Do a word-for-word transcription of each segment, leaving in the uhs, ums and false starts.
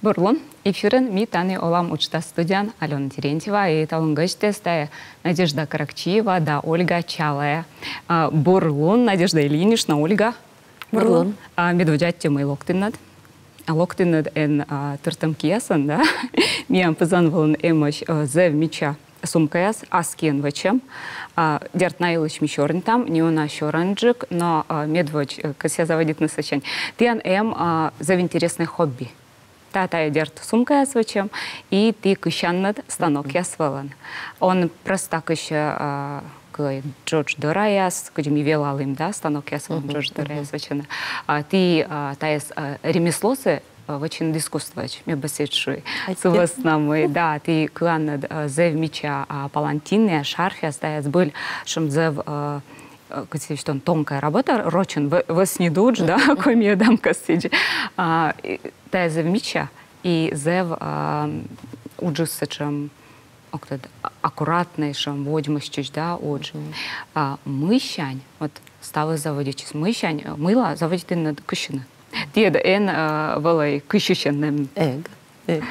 Бурлун, эфирен ми таны олам учта студиян Алена Терентьева и талунгачтестая Надежда Каракчиева да Ольга Чалая. Бурлун, Надежда Ильинична, Ольга. Бурлун. Медведятте мы локтиннад. Локтиннад эн тыртым киясан, да? Миям пызанвалын эмаш зев мича сумкаяс аскен вачем. Дерт наилыч мичорн там, не она щоранджик, но медведь кася заводит на сочень. Тиан эм зев интересное хобби. Тата дерт сумка ясвачем, и ты кыщаннад станок ясвалан. Он просто кыща Джордж Дораяс, кудем и велалым, да, станок ясвалан Джордж Дораяс вачена. Ты таес ремеслосы очень искусствовать, мне басечуй. Сувоснамы, да, ты кланнад зев мича палантинная шарф ястаес был, шум зев что он тонкая работа, рочен воснидудж, да, комия дамка сидит. Та зев мича и зев уджусачем аккуратнейшем водимостью, да, удж. Мыщань, вот стала заводить мыщань, мыла заводит и над кущина. Тиеда эн валай кущищенным. Эг, эг.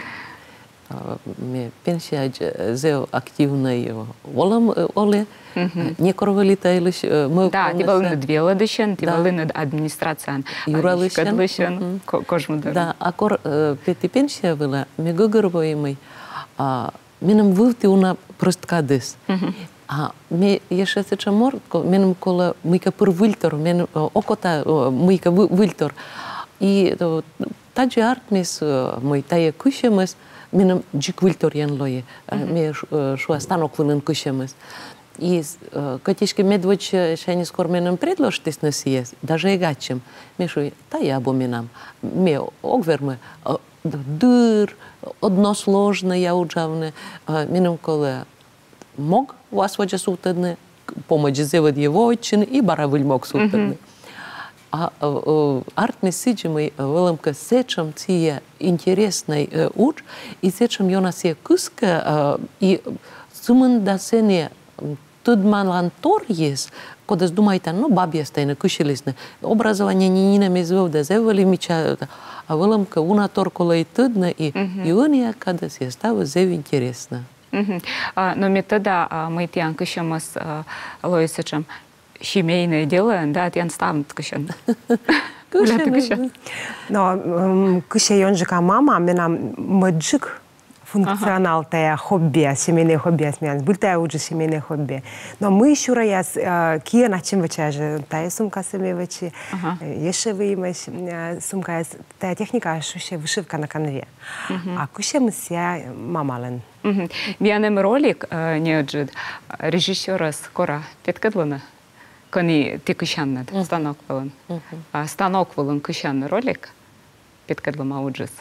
Пенсия зев активной волам оле. Не коровалита илиш мы. Да, ти был над веладышен, ти был над администрацией. Юралышен. Кожмудар. Да, а кор пяти пенсия была, мы гугурбоимый. Минем вывти уна просто кадес. А мы еще сейчас морд, минем кола мыка пур вильтор, минем окота мыка вильтор. И таджи артмис мой тая кущемес, минем джик вильтор ян лое, мы шуа станок вилен кущемес. И котишки медведь шайни скоро минем предложит на съезд, даже и гачем. Мы шуй тая абоминам, мы огверме дыр, односложное уджавне, минем кола мог вас вообще сутедне, помочь зевать его очень и баравиль мог сутедне. А арт месиджи веламка сечам тие интересный уч и сечам йона се куска и сумын да сене тудманлантор есть, когда думаете, ну бабья стайна кушелисне, образование не не мезвел да зевали мича, а веламка уна торкола и тудна и юния когда се става зев интересно. Но метода мы тян кущемас лоисечам семейное дело, да, тян ставит кущен. Кущен. Но кущен же мама, меня маджик функционал тая хобби, семейное хобби, смеян, был тая уже семейное хобби. Но мы еще раз кия начнем вычаже, тая сумка семевичи, еще вы имеешь сумка, тая техника, что вышивка на канве. А кущем ся мамален. Бианем ролик не отжит режиссера скоро петкадлана, кони ты кущаннад станок волен, станок волен кущанный ролик петкадлама уджис.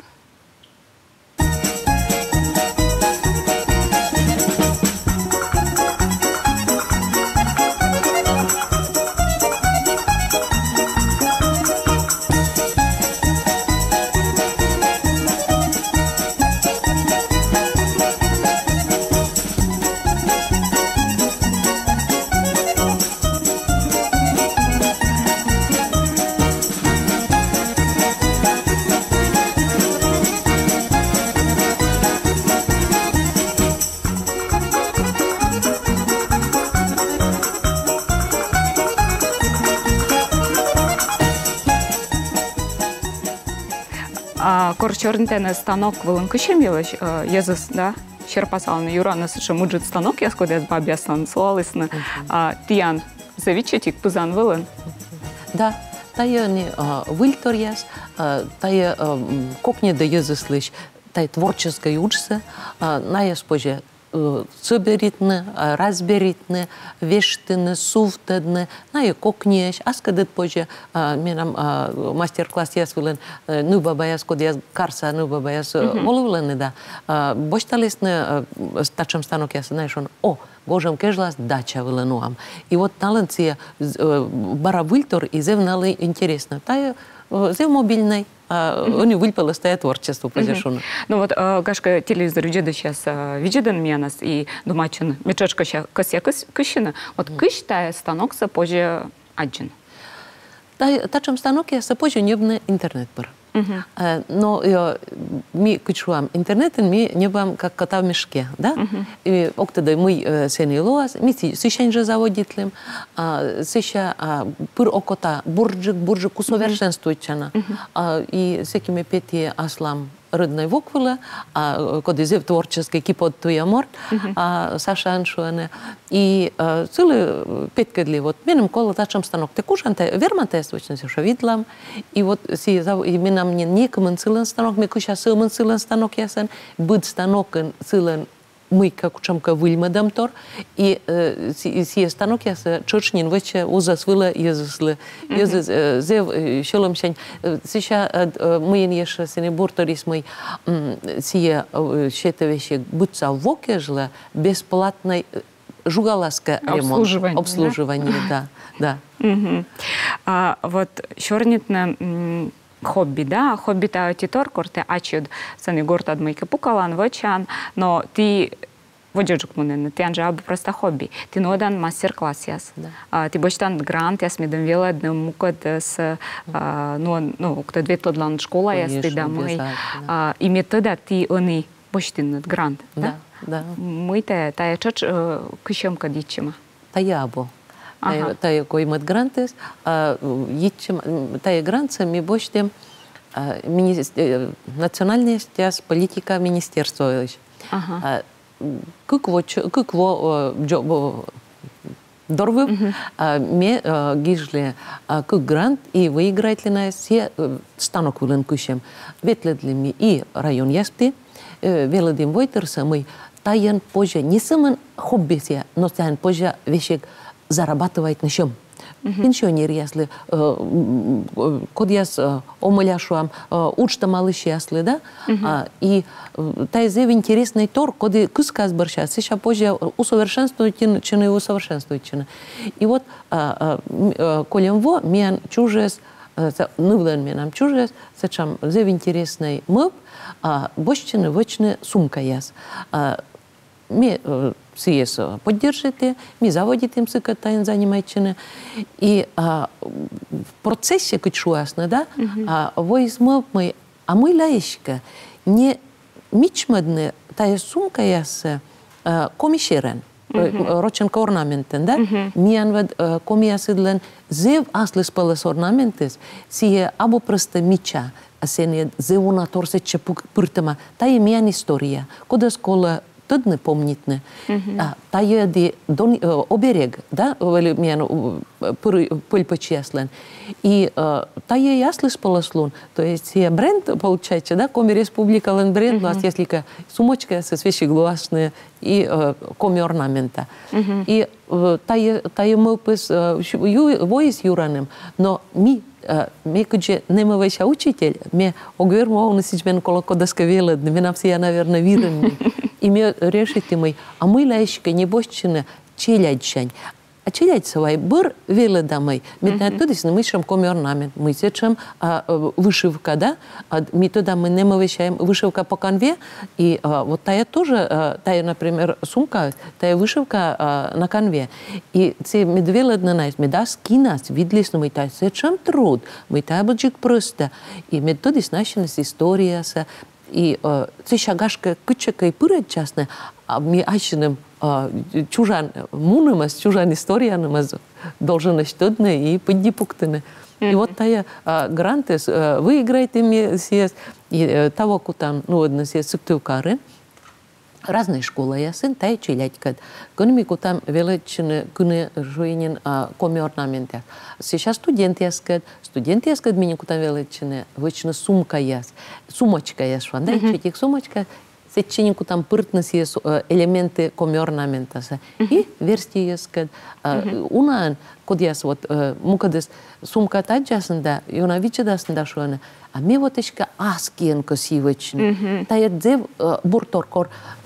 Корчорнтен станок волен кущем елаш, езус, да, щерпасал на юра, на сыше муджит станок, я скоро с бабья сан слалисна, тиян завичетик пузан волен. Да, тая не вильтор яс, тая кокне да езус лишь, тая творческая учится, на я споже соберитне, разберитне, вештине, суфтедне, на я кокнеш, а скадет позже, менам мастер-класс я свилен, ну баба я скод я карса, ну баба я воловлене да, бошталисне стачем станок я знаешь он, о, Божем кежлас дача виленуам. И вот таланция бара вильтор и зевнали интересно, тая зев мобильный. Они выпали стоя творчество позишено. Ну вот, кашка телевизор видит сейчас виден меня нас и думачен мечочка сейчас кося кыщина. Вот кыщ тая станок позже один. Та чим станок я позже не в интернет пар. Uh-huh. Но я, мы кучуам интернетен, мы не бам как кота в мешке, да? Uh-huh. И октада мы сенилоас, мы сещен же заводителем, сеща пыр окота бурджик, бурджик усовершенствуючана, uh-huh. И всякими пети аслам родной воквила, а коли зев творческий кипот туя морт, а Саша Аншуане. И целый петкадли вот минем коло тачам станок текушанте верманте свечно се видлам. И вот си и минам не некомен целен станок, ми куша силмен целен станок ясен, быт станокен целен мы как чамка выльмадам тор, и си станок ясе чочнин вече узас вила езыслы, езыс зев шелом шень. Сейчас мы еше сенебурторис мы сие шете вещи бутса воке жила бесплатной жугаласка ремонт. Обслуживание. Обслуживание, да, да. Угу. А, вот шорнитна хобби, да, хобби та титор корте ачуд сани гортад майка пукалан вачан, но ты воджук мунен, ты анжа абы просто хобби. Ты нодан мастер-класс яс. Да. Ты бочтан грант яс медом вела днем мукад с ну ну кто две тодлан школа яс ты домой. И метода ты они бочтин над грант, да? Да. Мы те та чач кышем кадичима. Таябо. Тая кой мат грантес, ичем тая гранца ми бочтем национальная стяс политика министерства. Как во как во дорвы ме гижле как грант и выиграть ли на все станок вылен кущем. Ветледли ми и район яспи, велодим войтерса мы таян позже не самый хобби се, но таян позже вещи зарабатывает на чем. Пенсионер, если код я с омыляшуам, учта малыш, если, да, и тайзе интересный тор, коды кусказ борща, сейчас позже усовершенствуют, чины усовершенствуют, чины. И вот колем во, мен чужес, нывлен менам чужес, сечам зев интересный мып, бощины вочны сумка яс. Ми сиес поддержите, ми заводите им сыкатайн занимайчины. И а, в процессе кычуасна, да, mm-hmm. а возьмем мы, а мы лаешка не мичмадны, тая сумка яса комишерен, mm-hmm. роченка орнаментен, да, mm-hmm. мианвад комиясыдлен зев аслыс палас орнаментес, сие або просто мича, а сене зевуна торсече пыртама, тая миан история, кода скола тъдне помнитне. Mm-hmm. А, тая ди дон, оберег, да, вели мяно пыльпачи яслен. И а, тая ясли спаласлун, то есть я бренд, получается, да, коми республика лен бренд, mm-hmm. если ка сумочка со свечи гласные и а, коми орнамента. Mm-hmm. И а, тая, тая мы пыс воис юранем, но ми ми куче нема веча учитель, ми оговормо он сичбен колоко доскавела, ми нам все, наверное, вирен. И мы решите мы, а мы лаешка не бощина челядчань. А челядь свой быр веле домой. Мы на туда с мы шам коми орнамент, мы сечем вышивка, да, мы туда мы не вещаем вышивка по канве, и а, вот тая тоже, тая, например, сумка, тая вышивка на канве. И це мы веле на нас, мы да скинас, видели, что мы тая сечем труд, мы тая баджик просто, и мы туда с нашей история, и це шагашка кычака и пырать частно, а мы айшиным чужан мунымас, чужан историянымас должен штодны и поддипуктыны. И вот тая грантес выиграет ими съезд, и того, куда, ну, одна съезд сыктывкары, разные школы ясын, тая челядькад. Гонмику там величины гыны жуинин коми орнаменты. Сейчас студент яскад, студент яскад минику там величины, вычины сумка яс, сумочка яс, да, и этих сумочка, сеченику там пыртнес есть элементы коми орнамента. И версии яскад. Унан, код яс вот мукадес сумка таджасында, и она вичедасында шуаны. А ми вот ешка аскиен косивочный. Та я дзев бурторкор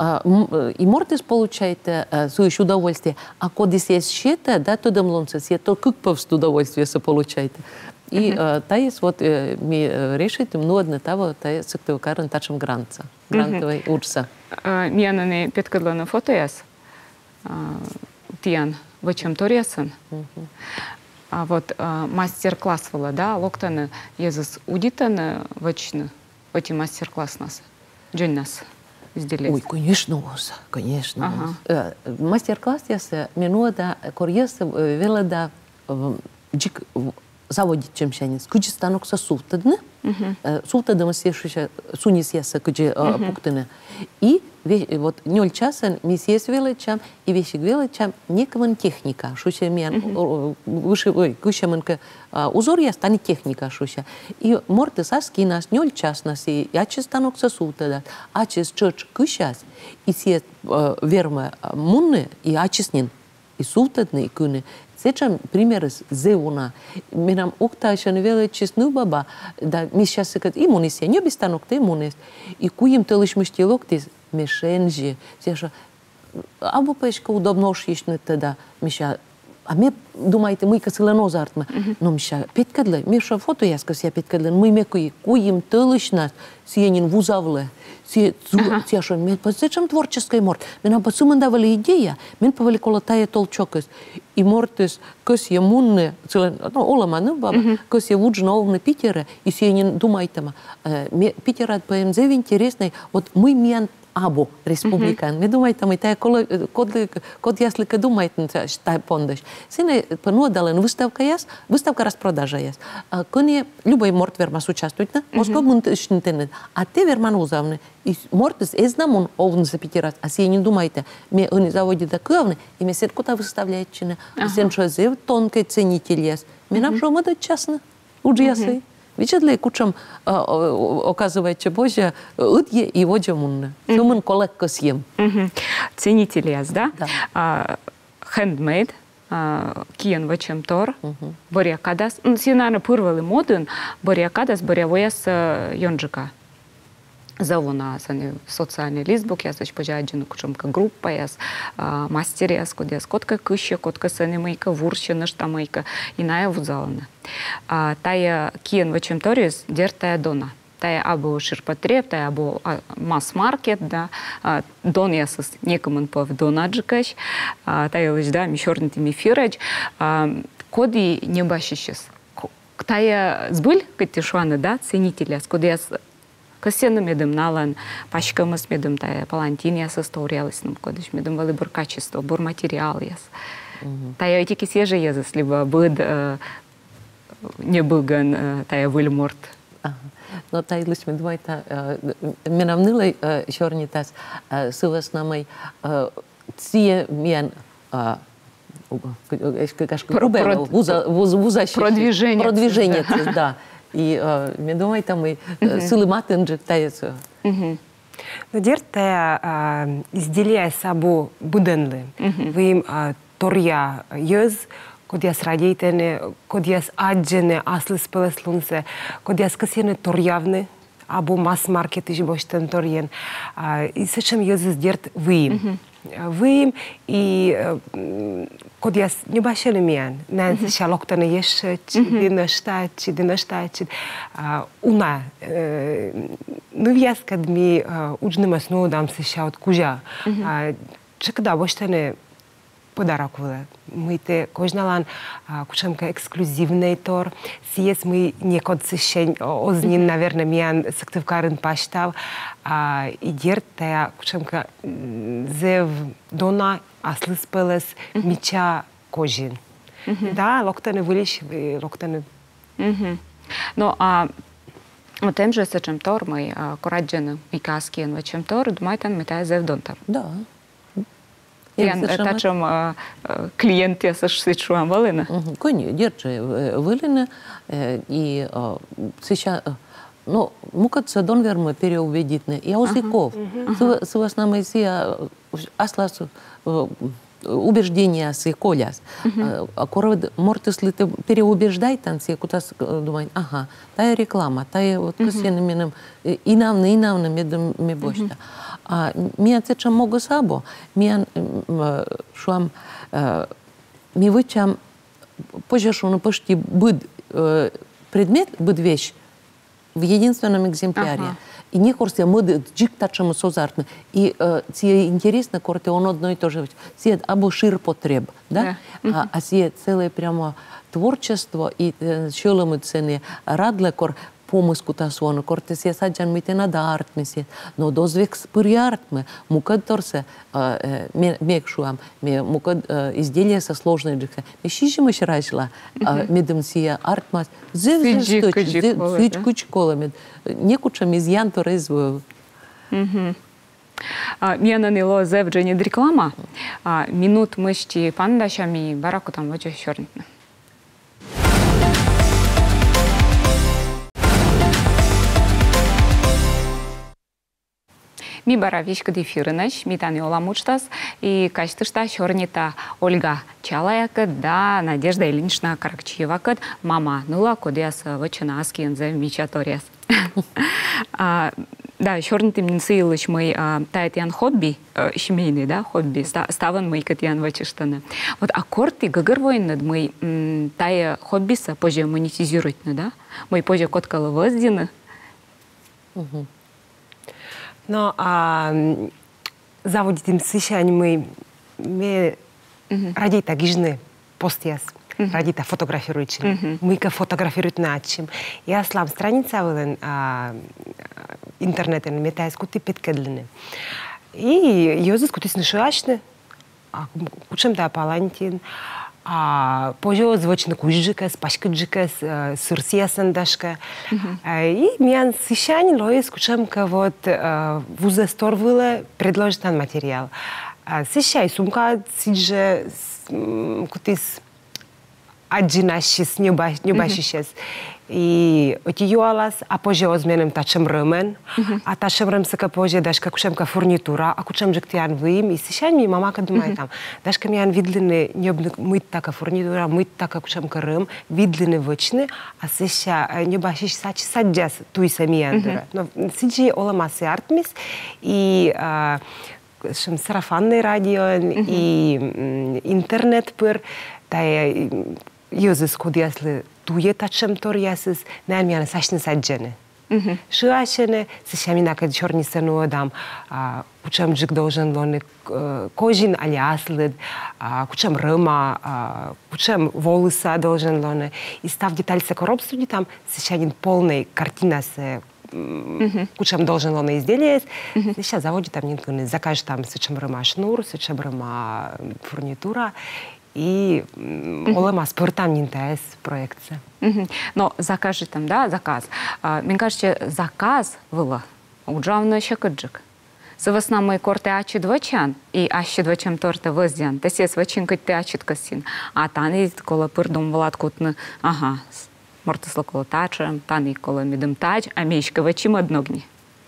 и мортис получаете суешь удовольствие. А кодис есть щета, да, то домлонца, се то как повст удовольствие се получаете. И та есть вот ми решите ну одна того, та есть сектив карен тачем гранца, грантовой урса. Ми анане петкадлана фото яс, тиян вачем торясан. А вот мастер-класс была, да, локтаны езус удитаны вочны, эти мастер-класс нас, джин нас сделать. Ой, конечно, конечно. Ага. Мастер-класс ясы минута корьесы велода джик заводить чем шанец. Куча станок со суфтадны, суфтадам сешуся сунис ясы куча пуктаны. И вот ноль часа миссис величам и вещи величам некого техника, шуся мен выше ой куча менка узор я станет техника шуся. И морты саски нас ноль час нас и я чис станок со суфтада, а чис чоч кучас и се верма мунны и ачиснин и суфтадны и куны. Сечам пример из зевуна. Минам уктайшан веле честну баба, да ми сейчас секат имунисия, не бистанок ты имунис. И куим телыш мыштилок ты мешенжи. Сеша, або пешка удобно уж ешны тогда миша. А мне думаете, мы касилено зартма. Но миша, петкадле, миша фото я скажу, я петкадле, мы мекуи куим телыш нас, сиенин вузавле. Сеша, мне зачем творческий морт? Меня посуман давали идея, мен повели колотая толчокас. И мортес, кос я мунне, ну, оламаны баба, кос я вуджна овны Питера, и сиенин думайте, Питера по МЗ интересный, вот мы мен або республикан. Не думайте, мы тая код ясли ка думаете, что пондаш. Сине понудален выставка яс, выставка распродажа яс. Коне любой морт вермас участвует, на Москва мунтышнтенет, а те верман узавны. И мортес эзнам он овны за Питера, а сиенин думайте, мне они заводят таковны, и мне сетку-то выставляет чина. Сен что зев тонкий ценитель яс. Мне нам что мы дать честно, уже ясы. Вичедле кучам оказывается Божья удье и водя мунна. Сумын коллекко съем. Ценитель яс, да? Handmade, киен вачем тор, боря кадас. Синана пырвали моден, боря кадас, боря вояс йонджика. Завуна сани социальный листбук, я сач пожаджену кучамка группа, яс мастер яс, код яс котка кыща, котка сани майка, вурщина штамайка, иная вузалана. Тая киен вачем торис, дер тая дона. Тая або ширпотреб, тая або масс-маркет, да, дон яс некомын пов донаджикаш, тая лыж, да, мишорнити мифирач, коди не башищес. Тая сбыль, катишуаны, да, ценителя, код яс кассеном медом налан, пачкамас медом тая палантин яс историялась, нам кодыш медом валибор качество, бор материал яс. Тая эти кисежи языс, либо быд не быган тая выльморт. Но тай лишь мы думаете, менам нылай шорнитас, сывас намай ция мен продвижение, продвижение, да. И мне думаете, мы силы матенджик тается. Ну, дерте изделия сабу буденли. Вы им торья йоз, код яс радейтене, код яс аджене, аслы спелеслунсе, код яс касене торьявны, або масс-маркет иж боштен торьен. И сечем йоз дерт вы им. Вы им и код яс не башели миан, не шалоктане ешет, динештать, динештать. Уна, ну яс кад ми уджнема сно дам се шаут кужа. Чекда боштане подарок выле. Мы те кожналан кучамка эксклюзивный тор. Сиес мы некод сещень ознин, наверное, миан сактывкарын паштав. И дерт тая кучамка зев дона аслы спелес мича кожин. Да, локтане вылиш, локтане. Ну, а вот тем же сечем тор, мы кораджены и каскиен вачем тор, думаете, мы тая зев донтар. Да. Ян, тачом клиент я сочувствую валина. Кони, держи валина и сейчас, ну, мукаться дон верма переубедительно. Я узиков. С вас на месте аслас убеждения с коляс. Аккурат, может, если ты переубеждай танцы, куда думаешь, ага, тая реклама, тая вот косвенным и нам, и нам, медом ми бошта. А ми це могу сабо, ми шуам, ми вычам, позже шуну почти быд предмет, быд вещь в единственном экземпляре. Ага. И не корсе мы джик тачем созартны. И тебе интересно, корте он одно и то же. Сед або шир потреб, да? А, а сед целое прямо творчество и шеломы цены радле кор помыску тасуану, корте се саджан мите надартны сед. Но дозвек спырьяртмы, мукад торсе мекшуам, мукад изделия со сложной джикса. Мешиши мы шрайшла, медом сия артмас. Зевзевсточ, зевзевсточ кучкола. Не кучам изъян то резвую. Мена нило зевджені реклама. Минут мышти пандашами бараку там воче шорнитна. Ми бара вишка дефирынаш, ми тани оламучтас, и качтышта шорнита Ольга Чалаяка, да Надежда Ильинична Каракчиевакат, мама ныла кодяс вачана аскиензе мичаториас. Да, шорнити минсыйлыш мы таятян хобби, семейный, да, хобби, ставан мы катян вачыштаны. Вот аккорды гагырвойнад мы тая хоббиса позже монетизируют, да? Мы позже коткалы воздины. Но а, заводитим сышань мы мы ради так гижны постяс, ради так фотографируем, мы ка фотографируем начим. Я слам страница вылен интернетен метаясь кути петкедлины. И ёзы кути снышашны, а кучем да палантин. А позже звучно кужикас, пашкаджикас, сурсиясан дашка. И меня сышань лоис кучемка вот вузе сторвила предложит там материал. Сышай сумка сидже кутис аджинашис небашишес. И отиюалас, а позже озменем тачем рымен, а тачем рымсака позже дашка кучемка фурнитура, а кучем жектиан выим, и сышань ми мамака думает там, дашка миян видлены небны мыть така фурнитура, мыть така кучемка рым, видлены вычны, а сыша небашиш сач саджас туйса миян дыра. Но сиджи оламасы артмис, и сарафанное радио, и интернет пыр, тая юзыс кудяслы туе тачем торясыз, наймяна сашны саджаны. Шуашены, сышамина кад черниса нуадам, кучам джик должен лоны кожин аляслыд, кучам рыма, кучам волоса должен лоны. И став детальса коробствуди там, сышанин полной картина с кучам должен лоны изделия. Сейчас заводит там нинканы, закажет там сычам рыма шнур, сычам рыма фурнитура. И олема спортам нинтаес проекция. Но закажи там, да, заказ. Мне кажется, заказ было уджавно шакаджик. Савасна мы корте ачи двачан, и ачи двачам торте воздян. Тесес вачин кать те ачит касин. А тани кола пырдум влад кутны, ага, мортисло кола тачем, тани кола мидым тач, а мечка вачим одногни.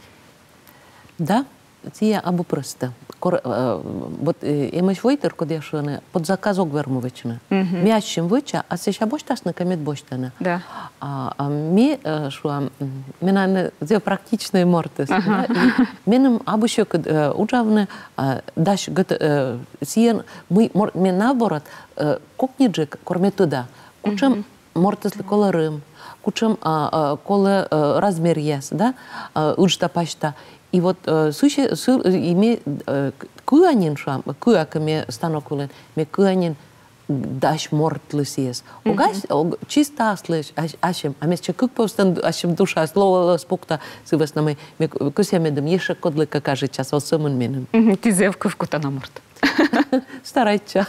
Да, тия або просто. Вот имаш войтер, когда шоне под заказок вермовична. Мящим выча, а сейчас больше на комет больше. Да. А ми шо, меня не практичные мортис. Менем або еще уджавне даш гот сиен мы ми наоборот кокниджик кормит туда. Кучем мортис колорым, кучем коле размер есть, да? Ужта пашта. И вот суще име куанин шам, куаками станокулен, ме куанин даш мортлысес. Огас чисто аслыш, ашем, а месче как повстан ашем душа слово спокта сывас на мы, ме кусямедам еше кодлыка каже час осымын менен. Ти зевка в кота на морт. Старайча.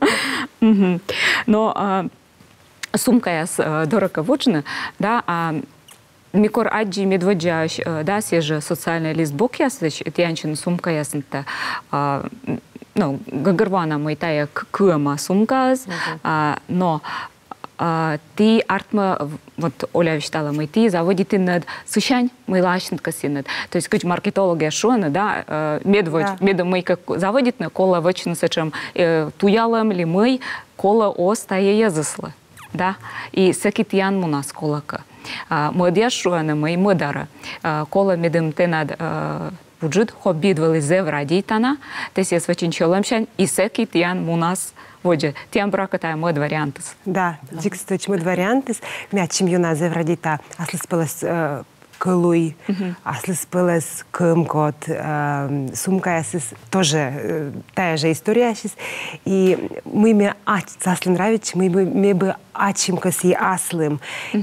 Но сумка я дорого вочна, да, Микор аджи медводжаш, да, се же социальный лист бок ясыч, тянчин сумка ясынта, ну, гагарвана мой тая кыма сумказ, но ты артма, вот Оля считала, мы ты заводите над сушань, мы лашнтка синад. То есть, как маркетология шона, да, медводь, медом мы как заводит на кола вочно сечем туялам ли мы кола остае язысла, да, и сакитян у нас колака. Младяж шуана мой модара кола медем тенад вуджит хобби двали зев радитана теси свачин чоламшан и секит ян мунас воде тем браката мод вариантс. Да, диксточ мод вариантс мячим юна зев радита аслы спалас кылуй, аслы спылес кымкот, сумка тоже та же история. И мы me аслы нравится, мы мы бы ачим коси аслым.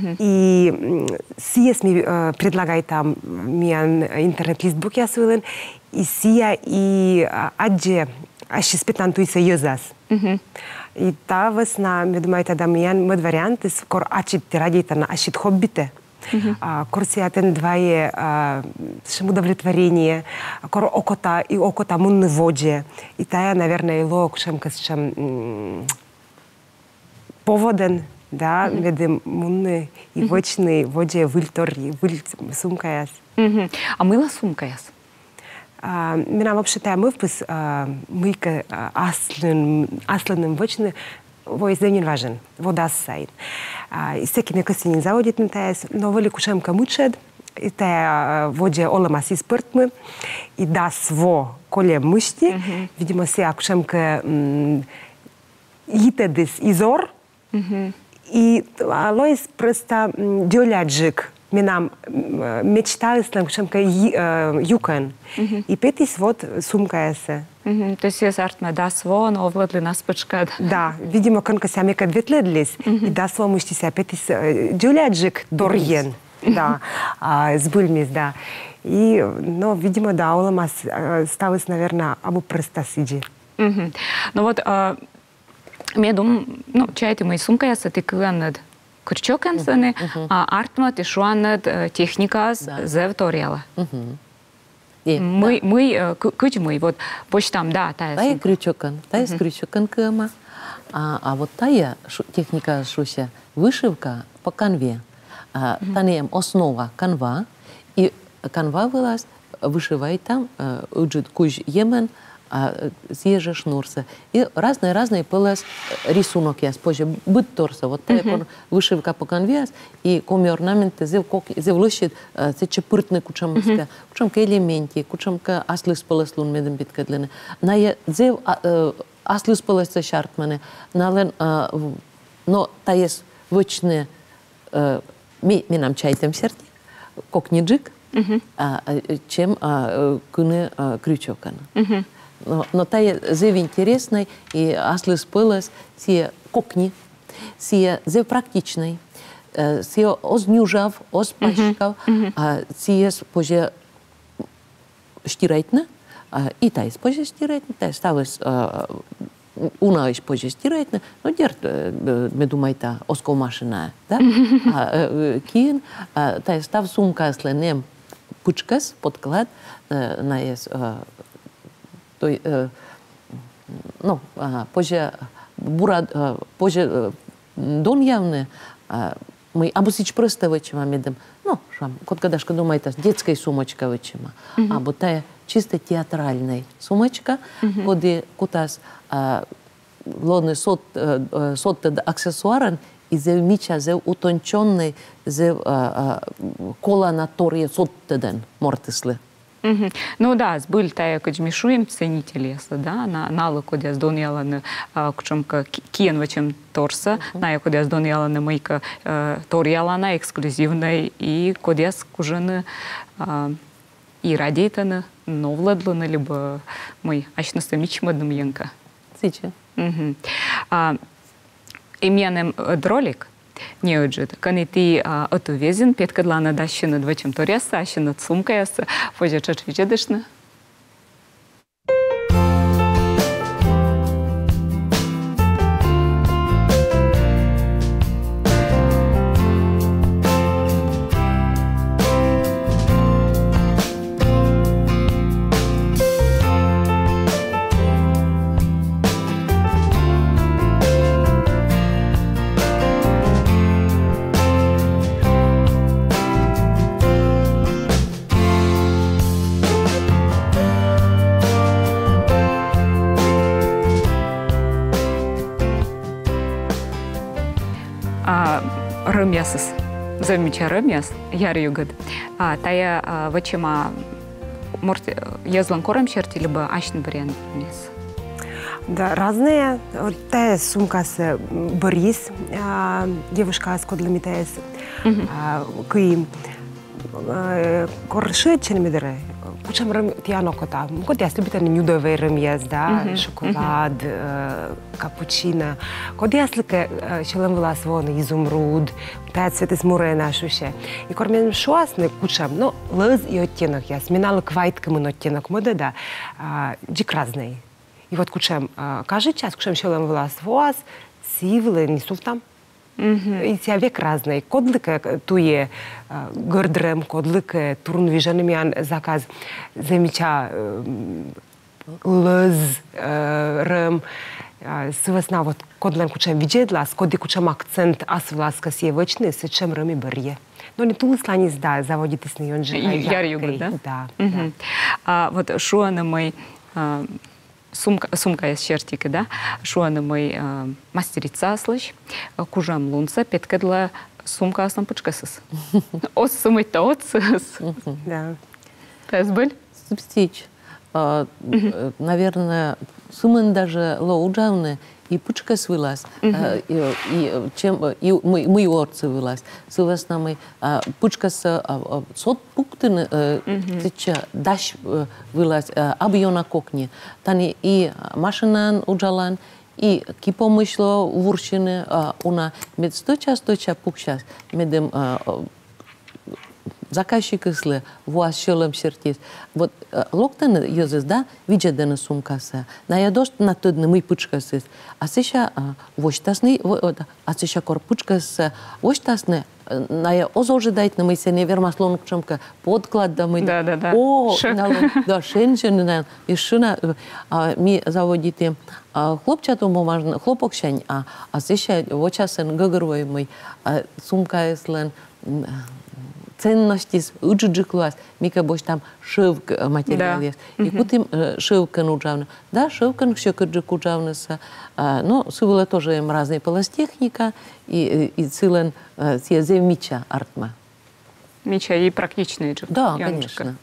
И сиес ми предлагает там миан интернет-листбук я свылен, и сия и адже ащи спитан туйса йозас. И та весна, ми думаю, тогда миан мед варианты, скоро ачит тирадита на ащит хоббите. Корсиатен двое удовлетворение, кор окота и окота мунны воде. И тая, наверное, лог, чем касчем поводен, да, медем мунны и вочный воде вильтор и вильт сумкаяс. А мыла сумкаяс? Меня вообще-то мы впис мыка асланым вочный. Во издание важен, вода сайт. И всякие мекоси не заводит на тайс, но воли кушаем камучед, и тая воде олама си спиртмы, и да сво коле мышти, видимо, се кушаем ка итедис изор, и лоис просто дёляджик. Минам мечтали с нам кушаем ка юкан, и петис вот сумкаясе. То есть есть артме да сво, но владли нас почкад. Да, видимо, конка сами как ветледлись, и да сво мышти себя петис дюляджик дорьен, да, с бульмис, да. И, ну, видимо, да, олама сталось, наверное, абу просто сиди. Ну вот, я думаю, ну, чайте мои сумкаясе, ты квенед крючокенсены, а артма ты шуанед техника зев торьяла. Мы, мы, куч мы, вот почтам, да, тая. Тая крючокан, тая с крючокан кама, а, а вот тая техника шуся вышивка по канве, а, танеем основа канва, и канва вылаз вышивает там, уджит куж емен, съезжа шнурса. И разные-разные пылас рисунок я спозже быт торса. Вот тая вышивка по канве, и коми орнаменты зев лыщит се чепыртны кучамска, кучамка элементи, кучамка аслы спылас лун медем биткадлины. На я зев аслы спылас се шартманы, нален, но таес вычны ми нам чайтем серти, кокниджик, чем кыны крючокан. Но, но та зев интересный, и аслы спылас, се кокни, се зев практичный, се ознюжав, оспашкав, се позже штирайтна, и та позже штирайтна, та ставис уна иш позже штирайтна, но дерт, ме думайта, оскол машина, да? Кин, та став сумка асленем пучкас, подклад, на ес той, ну, позже бура, позже дон явне, мы абусич просто вычима медем, ну, шам, кот кадашка думает, детская сумочка вычима, а вот тая чисто театральная сумочка, коды кутас лоны сот сот аксессуарен и зев мича зев утонченный зев кола на торье сот теден мортислы. Mm-hmm. Ну да, збыль тая каджмишуем ценители леса, да, на налы кодя сдоньяла на кучемка киенвачем торса, на кодя сдоньяла на майка торьяла на эксклюзивной и кодя скужены и радейтаны, но владланы либо мой аж настамич мадным янка. Сича. Именем дролик. Не уджит. Коли ти отувезен, п'яткадлана дащина двочим торяса, а ще над сумкаяса, позже чач віджедешна. Рымясыз. Замеча рымяс, яр югад. Тая вачима может язлан корам черти, либо ашный вариант рымяс. Да, разные. Тая сумка с Борис, девушка с кодлами тая с Кыим. коршечен мидре. Кучам рам тиано кота. Кот я слюбите нюдове ремьез, да, шоколад, капучино. Кот я слыке челем влас вон изумруд, та цветы смуре нашуще. И кормен шуасны кучам, но лыз и оттенок я сминала квайткам и оттенок мода, да, джик разный. И вот кучам каждый час кучам челем влас воас, сивлы несу там. И ця век разный. Кодлыка туе гордрем, кодлыка турнвижаным ян заказ замеча лыз рем. Сывесна вот кодлен кучам виджедлас, коди кучам акцент асвласка севочный, с чем реми барье. Но не тулы сланис, да, заводит с ней он же. Ярюгу, да? Да. А вот шо на мой... Сумка, сумка из чертики, да? Шуаны мой э, мастерица слышь, кужам лунца, петкадла сумка аслан пучкасыз. Ос сумой-то отсыз. Да. Тазбыль? Субстич. Наверное, сумын даже лоуджавны и пучка свылась, и чем и мы мы орцы вылась. Сывас нам пучка с сот пуктын тыча даш вылась объёна кокни. Тани и машинан уджалан и кипомышло вуршины уна мед сто час сто час пукчас медем заказчик ислы вас щелом сертис. Вот локтан йозес, да, виджедена сумкаса. На ядост на тодны мы пучкасыз. А сеща воштасны, а сеща кор пучкас воштасны. На я озожидать на мы се не вермаслон чемка подклад да мы. Да, да, да. О, да, шеншен на и шина ми заводите хлопчату бумажно хлопок шень, а а сеща вочасен гогровой мы сумка ислен ценности уджиджиклас, мика бош там шевк материал есть. И кутим шевка нуджавна. Да, шевка все каджику джавнаса. Но сывала тоже им разные полостехника и и цилен съездив мича артма. Мича и практичный же. Да, конечно.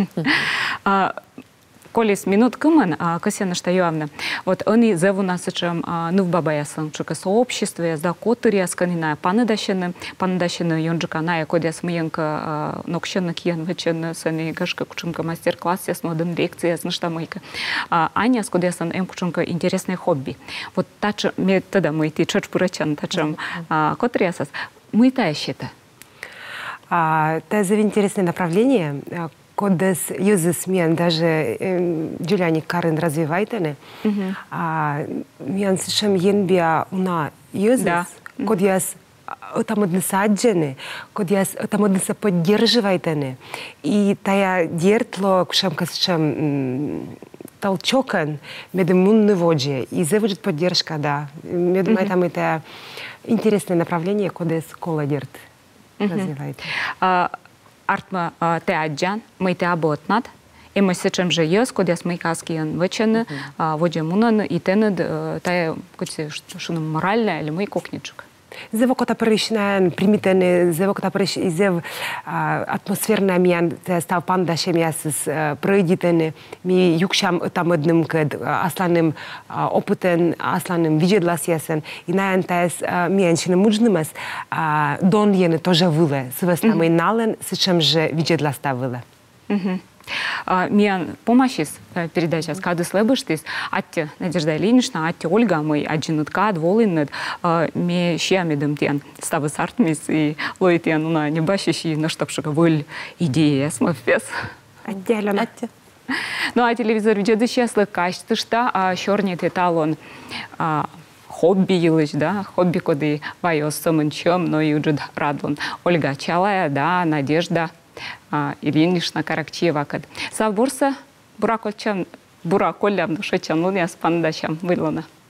Колес минут кыман, косяна штаюавна. Вот они зову нас чем ну в бабаясан, чука сообществе, за котыря сканина панадащины, панадащины йонджика на якодя смеенка нокщена киян вечен сани гашка кучунка мастер-класс ясно один лекция ясно что мойка. Аня скодя сан эм кучунка интересное хобби. Вот тач мне тогда мы идти чоч пурачан тачем котыря сас мы та счета. А это интересное направление. Кодес юзес мен даже Джулиани Карен развивайтене. А мен сшем енбия уна юзес. Код яс там односаджене, код яс там односа поддерживайтене. И тая дертло кшем касшем толчокан медемунны воджи. И заводит поддержка, да. Я думаю, там это интересное направление, кодес кола дерт развивает. Артма те аджан, мы те аботнат, и мы сечем же ес, кодя с мы каскиен вечен, воджем унан и тенед, тая, кодя что моральная или мы кокничек. Зево кота пришнен примитен, зево кота приш зев атмосферна миян став пандашем ясыз пройдитен ми юкшам там одним кед асланым опытен асланым виджедлас ясен и наян тас мияншины муджнымас дон ены тоже выле сывестамый нален сычем же виджедлас тавыле. Миян помощис передача скады слэбыштис, атте Надежда Ильинична, атте Ольга, мы аджинутка, дволиннет, ме щиамедем тен, ставы сартмис и лойтен, уна не бащищи, на штабшика выль идея, смофес. Отделено. Ну, а телевизор видео сейчас качество, что черный талон хобби елыч, да, хобби коды вайос самынчем, но и уджид радвон. Ольга Чалая, да, Надежда Ильинична Каракчиева кад. Савбурса бураколчан бураколям душечан луняс пандачам вылона.